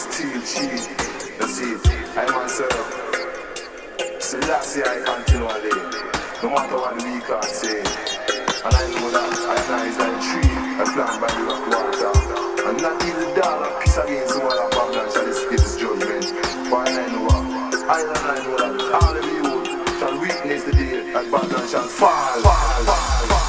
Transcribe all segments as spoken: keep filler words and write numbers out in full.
steal, cheat. You see, I myself, Selassie I continually, no matter what the weak are saying. And I know that I know is like a tree, a plant by the rock water. And not even the dog that piss against the wall of Babylon shall escape his judgment. But I know what, I know, I know that all of you shall witness the day that Babylon shall fall. fall, fall, fall.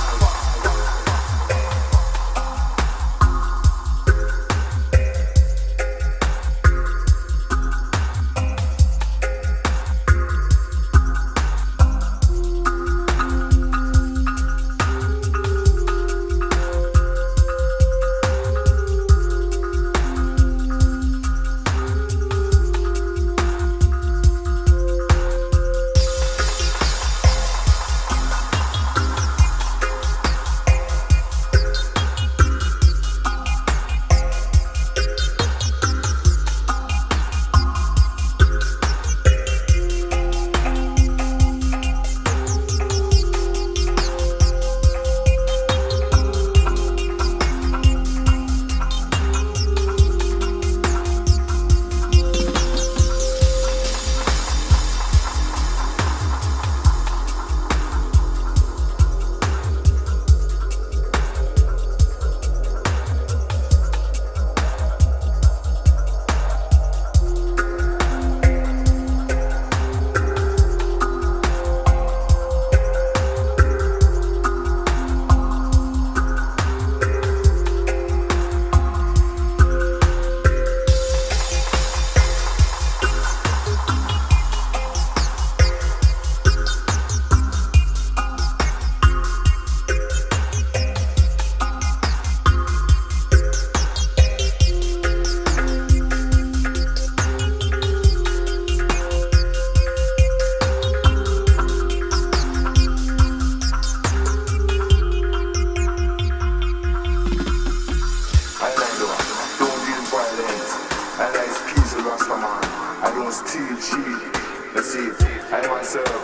I don't steal, cheat. You see, I myself,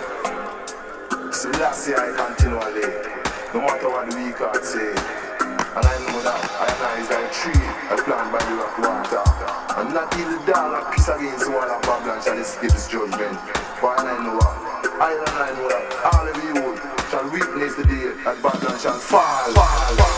Selassie I continually, no matter what the weak are saying. And I know that I know is like a tree, a plant by the rock water. And not even the dog that piss against the wall of Babylon shall escape his judgment. But I know what, I know, I know that all of you shall witness the day that Babylon shall fall. fall, fall.